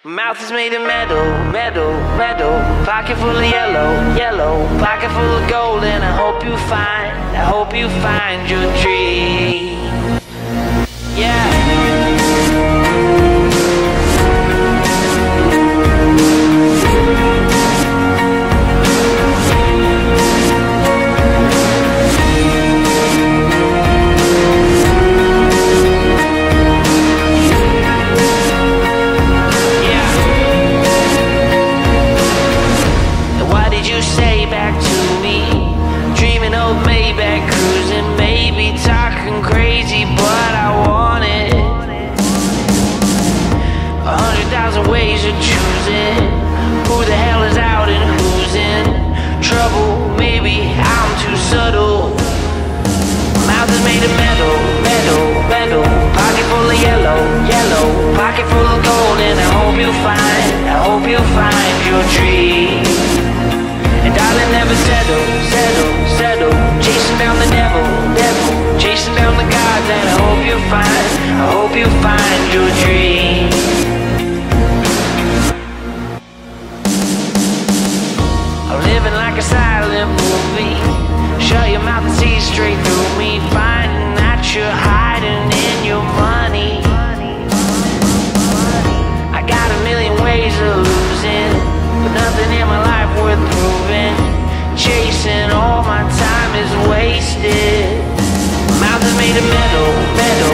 Mouth is made of metal, metal, metal. Pocket full of yellow, yellow. Pocket full of gold, and I hope you find your dream. Yeah. Ways of choosing who the hell is out and who's in trouble. Maybe I'm too subtle. Mouth is made of metal, metal, metal. Pocket full of yellow, yellow. Pocket full of gold, and I hope you find your dream. And darling, never settle, settle, settle. Chasing down the devil, devil. Chasing down the gods, and I hope you find your dream. Living like a silent movie. Shut your mouth and see straight through me. Finding that you're hiding in your money. I got a million ways of losing, but nothing in my life worth proving. Chasing all my time is wasted. Mouth is made of metal, metal,